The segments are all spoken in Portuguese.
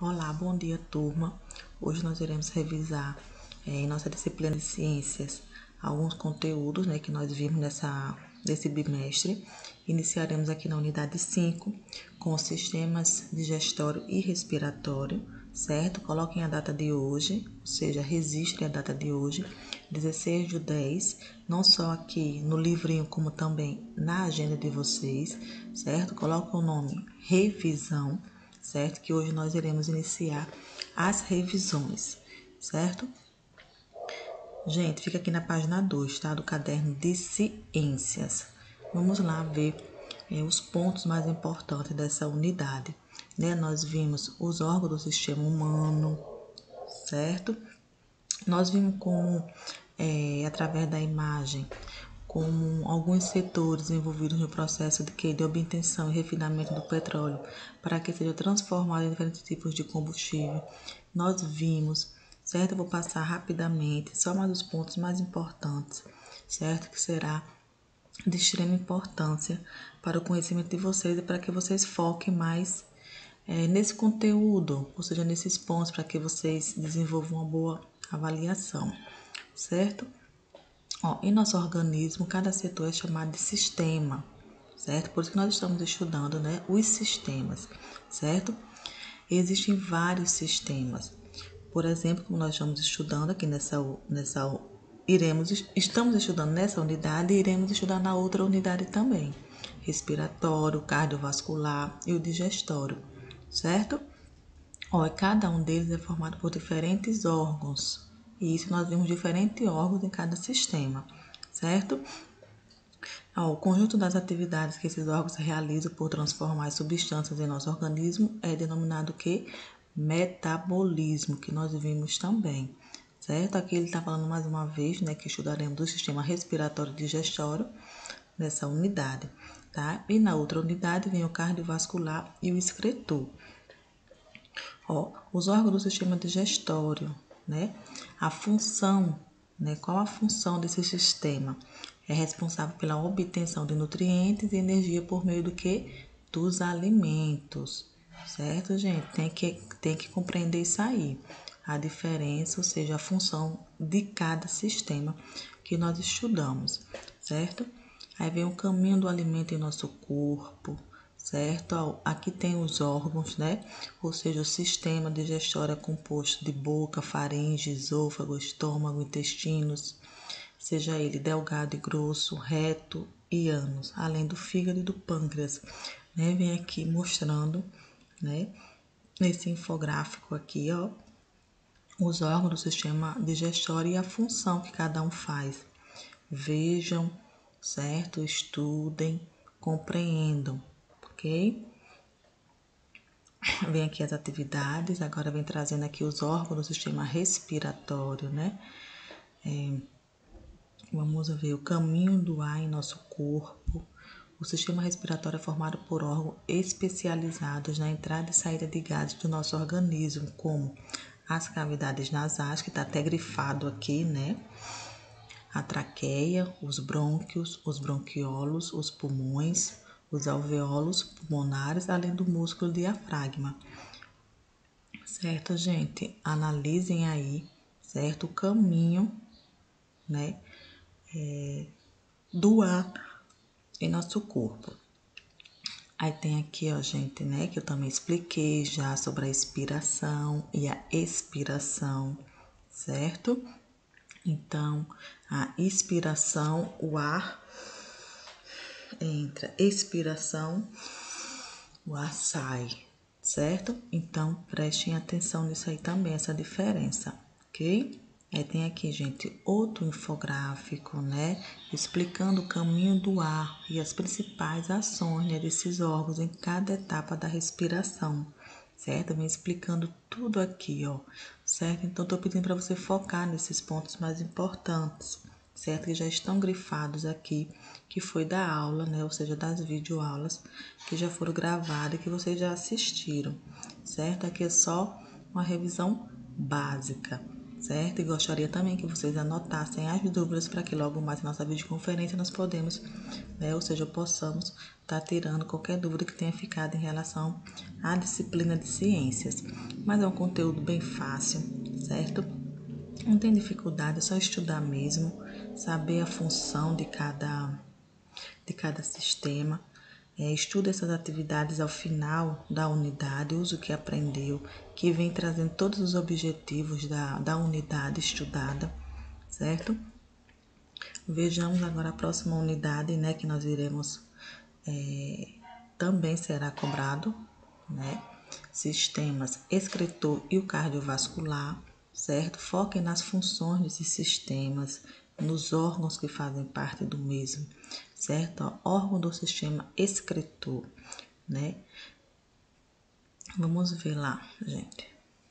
Olá, bom dia, turma. Hoje nós iremos revisar em nossa disciplina de ciências alguns conteúdos, que nós vimos desse bimestre. Iniciaremos aqui na unidade 5 com os sistemas digestório e respiratório, certo? Coloquem a data de hoje, ou seja, registrem a data de hoje, 16/10, não só aqui no livrinho, como também na agenda de vocês, certo? Coloquem o nome revisão, certo? Que hoje nós iremos iniciar as revisões, certo? Gente, fica aqui na página 2, tá? Do caderno de ciências. Vamos lá ver os pontos mais importantes dessa unidade, né? Nós vimos os órgãos do sistema humano, certo? Nós vimos como, através da imagem, como alguns setores envolvidos no processo de obtenção e refinamento do petróleo para que seja transformado em diferentes tipos de combustível. Nós vimos, certo? Eu vou passar rapidamente, só mais os pontos mais importantes, certo? Que será de extrema importância para o conhecimento de vocês e para que vocês foquem mais nesse conteúdo, ou seja, nesses pontos, para que vocês desenvolvam uma boa avaliação, certo? Em nosso organismo, cada setor é chamado de sistema, certo? Por isso que nós estamos estudando, os sistemas, certo? Existem vários sistemas. Por exemplo, como nós estamos estudando aqui estamos estudando nessa unidade e iremos estudar na outra unidade também. Respiratório, cardiovascular e o digestório, certo? Cada um deles é formado por diferentes órgãos. E isso nós vemos diferentes órgãos em cada sistema, certo? O conjunto das atividades que esses órgãos realizam por transformar as substâncias em nosso organismo é denominado metabolismo, que nós vimos também, certo? Aqui ele está falando mais uma vez, que estudaremos o sistema respiratório e digestório nessa unidade, tá? E na outra unidade vem o cardiovascular e o excretor. Os órgãos do sistema digestório, A função, qual a função desse sistema? É responsável pela obtenção de nutrientes e energia por meio dos alimentos, certo, gente? Tem que compreender isso aí, a diferença, ou seja, a função de cada sistema que nós estudamos, certo? Aí vem o caminho do alimento em nosso corpo, certo? Aqui tem os órgãos, Ou seja, o sistema digestório é composto de boca, faringe, esôfago, estômago, intestinos, seja ele delgado e grosso, reto e ânus, além do fígado e do pâncreas, Vem aqui mostrando, nesse infográfico aqui, os órgãos do sistema digestório e a função que cada um faz. Vejam, certo? Estudem, compreendam, ok? Vem aqui as atividades, agora vem trazendo aqui os órgãos do sistema respiratório, Vamos ver o caminho do ar em nosso corpo. O sistema respiratório é formado por órgãos especializados na entrada e saída de gases do nosso organismo, como as cavidades nasais, que está até grifado aqui, A traqueia, os brônquios, os bronquiolos, os pulmões, os alvéolos pulmonares, além do músculo diafragma. Certo, gente? Analisem aí, certo? O caminho, do ar em nosso corpo. Aí tem aqui, gente, que eu também expliquei já sobre a expiração e a expiração, certo? Então, a inspiração, o ar entra, expiração, o ar sai, certo? Então, prestem atenção nisso aí também, essa diferença, ok? Aí tem aqui, gente, outro infográfico, Explicando o caminho do ar e as principais ações, desses órgãos em cada etapa da respiração, certo? Vem explicando tudo aqui, certo? Então, estou pedindo para você focar nesses pontos mais importantes, certo? Que já estão grifados aqui, que foi da aula, Ou seja, das videoaulas que já foram gravadas e que vocês já assistiram, certo? Aqui é só uma revisão básica, certo? E gostaria também que vocês anotassem as dúvidas para que logo mais na nossa videoconferência nós podemos, ou seja, possamos estar tirando qualquer dúvida que tenha ficado em relação à disciplina de ciências. mas é um conteúdo bem fácil, certo? Não tem dificuldade, é só estudar mesmo, saber a função de cada sistema. Estuda essas atividades ao final da unidade, use o que aprendeu, que vem trazendo todos os objetivos da unidade estudada, certo? Vejamos agora a próxima unidade, né, que nós iremos, também será cobrado, né? Sistemas excretor e o cardiovascular, certo? Foquem nas funções desses sistemas, nos órgãos que fazem parte do mesmo, certo? Órgão do sistema excretor, né? Vamos ver lá, gente.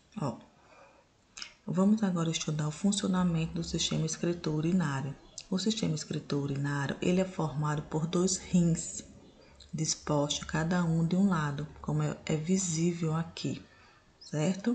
Vamos agora estudar o funcionamento do sistema excretor urinário. O sistema excretor urinário, ele é formado por 2 rins, dispostos cada um de um lado, como é visível aqui, certo?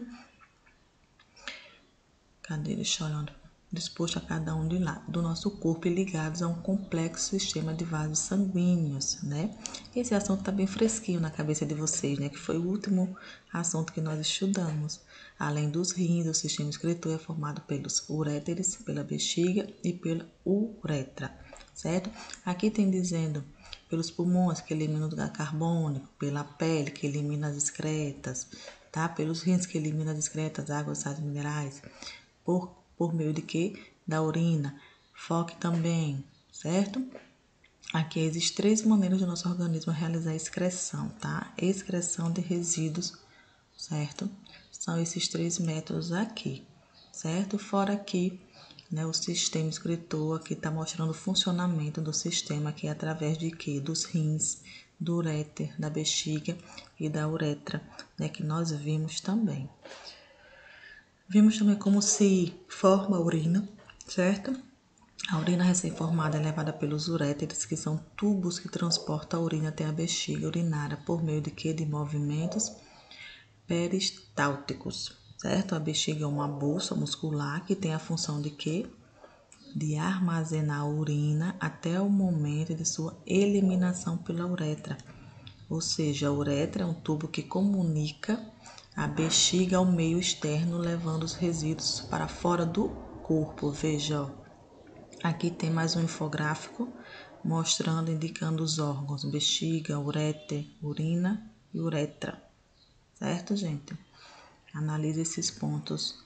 Cadê? Deixa eu olhar. Disposto a cada um de lado do nosso corpo e ligados a um complexo sistema de vasos sanguíneos, né? Esse assunto está bem fresquinho na cabeça de vocês, né? Que foi o último assunto que nós estudamos. Além dos rins, o sistema excretor é formado pelos uréteres, pela bexiga e pela uretra, certo? Aqui tem dizendo pelos pulmões, que eliminam o gás carbônico, pela pele, que elimina as excretas, tá? Pelos rins, que elimina as excretas, águas, sais minerais, por meio de quê? Da urina. Foque também, certo? Aqui existem 3 maneiras do nosso organismo realizar a excreção, tá? Excreção de resíduos, certo? São esses 3 métodos aqui, certo? Fora aqui, né, o sistema excretor aqui está mostrando o funcionamento do sistema aqui através de quê? Dos rins, do uréter, da bexiga e da uretra, né, que nós vimos também. Vimos também como se forma a urina, certo? A urina recém-formada é levada pelos uréteres, que são tubos que transportam a urina até a bexiga urinária por meio de quê? De movimentos peristálticos, certo? A bexiga é uma bolsa muscular que tem a função de quê? De armazenar a urina até o momento de sua eliminação pela uretra. Ou seja, a uretra é um tubo que comunica a bexiga ao meio externo, levando os resíduos para fora do corpo. Veja, ó, aqui tem mais um infográfico mostrando, indicando os órgãos: bexiga, uréter, urina e uretra. Certo, gente? Analise esses pontos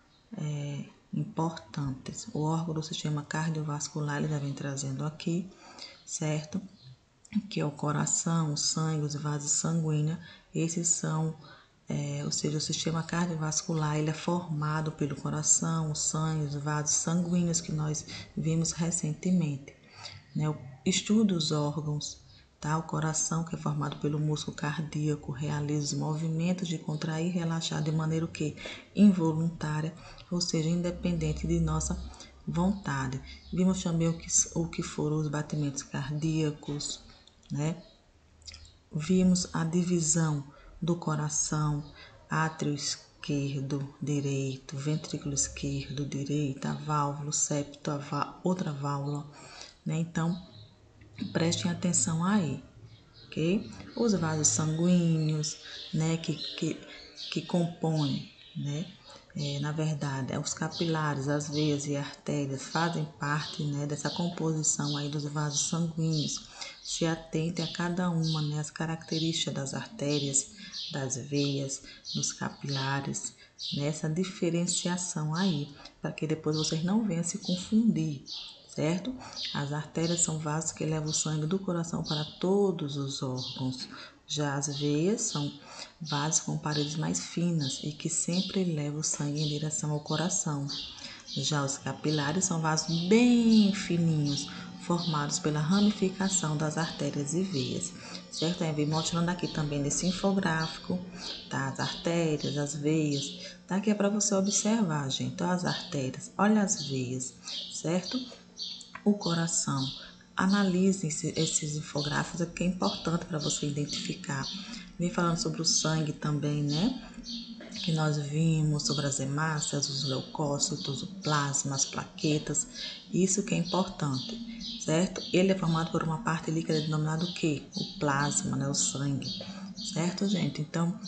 importantes. O órgão do sistema cardiovascular, ele já vem trazendo aqui, certo? Que é o coração, o sangue, os vasos sanguíneos. Esses são, ou seja, o sistema cardiovascular, ele é formado pelo coração, o sangue, os vasos sanguíneos que nós vimos recentemente, né? Estuda os órgãos, tá? O coração, que é formado pelo músculo cardíaco, realiza os movimentos de contrair e relaxar de maneira o quê? Involuntária, ou seja, independente de nossa vontade. Vimos também o que foram os batimentos cardíacos, né? Vimos a divisão do coração, átrio esquerdo, direito, ventrículo esquerdo, direita, a válvula, o septo, outra válvula, né? Então, prestem atenção aí, ok? Os vasos sanguíneos, né, que compõem, né? Na verdade, os capilares, as veias e artérias fazem parte, né, dessa composição aí dos vasos sanguíneos. Se atente a cada uma, né, as características das artérias, das veias, dos capilares, nessa diferenciação aí, para que depois vocês não venham se confundir, certo? As artérias são vasos que levam o sangue do coração para todos os órgãos. Já as veias são vasos com paredes mais finas e que sempre levam o sangue em direção ao coração. Já os capilares são vasos bem fininhos, formados pela ramificação das artérias e veias, certo? Aí vem mostrando aqui também nesse infográfico, tá? As artérias, as veias, tá? Aqui é para você observar, gente. Então, as artérias, olha as veias, certo? O coração. Analise esses infográficos, que é importante para você identificar. Vem falando sobre o sangue também, né? Que nós vimos sobre as hemácias, os leucócitos, o plasma, as plaquetas. Isso que é importante, certo? Ele é formado por uma parte líquida denominada o quê? O plasma, né? O sangue, certo, gente? Então,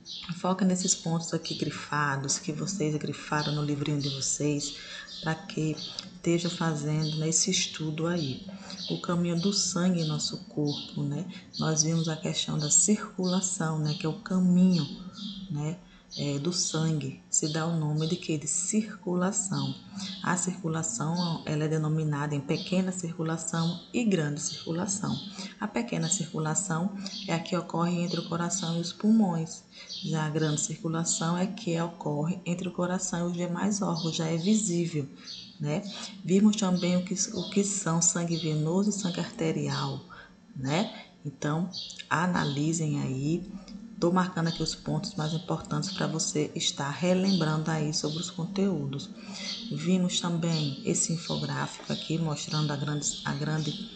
Foca nesses pontos aqui grifados, que vocês grifaram no livrinho de vocês, para que esteja fazendo nesse estudo aí. O caminho do sangue em nosso corpo, né? Nós vimos a questão da circulação, né? Que é o caminho, né? Do sangue, se dá o nome de quê? De circulação. A circulação, ela é denominada em pequena circulação e grande circulação. A pequena circulação é a que ocorre entre o coração e os pulmões. Já a grande circulação é que ocorre entre o coração e os demais órgãos, já é visível, né? Vimos também o que são sangue venoso e sangue arterial, né? Então, analisem aí. Estou marcando aqui os pontos mais importantes para você estar relembrando aí sobre os conteúdos. Vimos também esse infográfico aqui mostrando a grande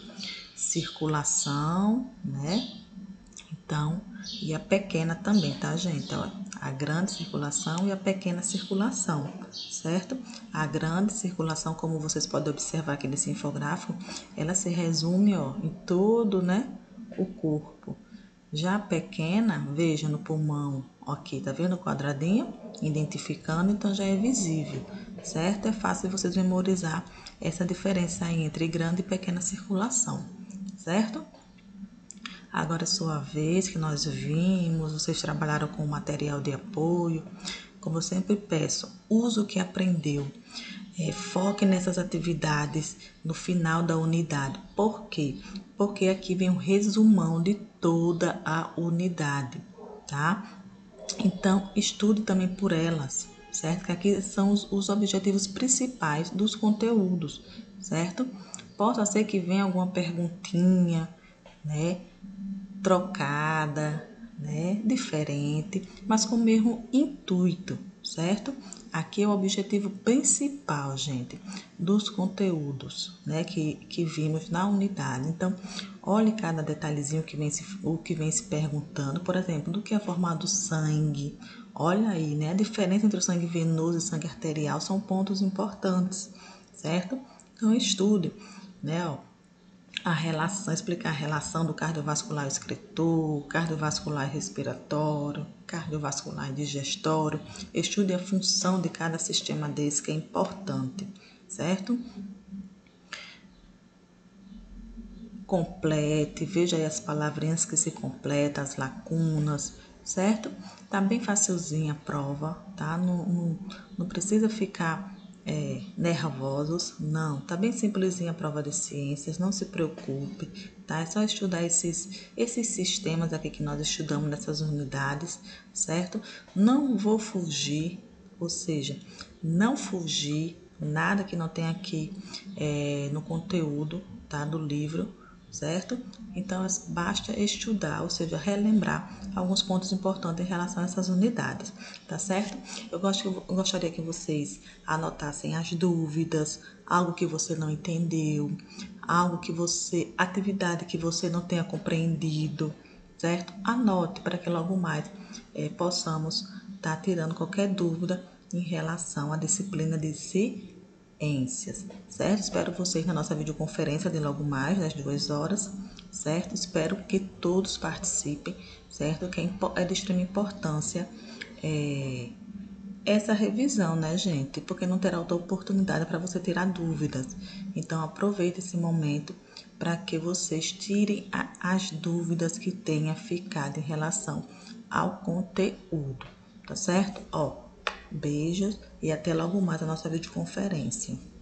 circulação, né? Então, e a pequena também, tá, gente? Ó, a grande circulação e a pequena circulação, certo? A grande circulação, como vocês podem observar aqui nesse infográfico, ela se resume, ó, em todo, né, o corpo. Já a pequena, veja no pulmão, ok, tá vendo o quadradinho? Identificando, então já é visível, certo? É fácil vocês memorizar essa diferença aí entre grande e pequena circulação, certo? Agora é sua vez, que nós vimos, vocês trabalharam com material de apoio. Como eu sempre peço, use o que aprendeu. Foque nessas atividades no final da unidade. Por quê? Porque aqui vem um resumão de toda a unidade, tá? Então, estude também por elas, certo? Que aqui são os objetivos principais dos conteúdos, certo? Possa ser que venha alguma perguntinha, né? Trocada, né? Diferente, mas com o mesmo intuito, certo? Aqui é o objetivo principal, gente, dos conteúdos, né? Que vimos na unidade. Então, olhe cada detalhezinho o que vem se perguntando, por exemplo, do que é formado o sangue. Olha aí, né? A diferença entre o sangue venoso e sangue arterial são pontos importantes, certo? Então, estude, né? Ó, a relação, explicar a relação do cardiovascular excretor, cardiovascular respiratório, cardiovascular digestório. Estude a função de cada sistema desse, que é importante, certo? Complete, veja aí as palavrinhas que se completam, as lacunas, certo? Tá bem facilzinha a prova, tá? Não precisa ficar nervosos, não. Tá bem simplesinha a prova de ciências, não se preocupe, tá? É só estudar esses sistemas aqui que nós estudamos nessas unidades, certo? Não vou fugir, ou seja, não fugir, nada que não tenha aqui no conteúdo, tá? Do livro, certo? Então, basta estudar, ou seja, relembrar alguns pontos importantes em relação a essas unidades, tá certo? Eu gostaria que vocês anotassem as dúvidas, algo que você não entendeu, atividade que você não tenha compreendido, certo? Anote para que logo mais possamos estar tirando qualquer dúvida em relação à disciplina de ciências, certo? Espero vocês na nossa videoconferência de logo mais, às 2 horas, certo? Espero que todos participem, certo? Que é de extrema importância essa revisão, né, gente? Porque não terá outra oportunidade para você tirar dúvidas. Então, aproveite esse momento para que vocês tirem as dúvidas que tenha ficado em relação ao conteúdo, tá certo? Ó, beijos e até logo mais a nossa videoconferência.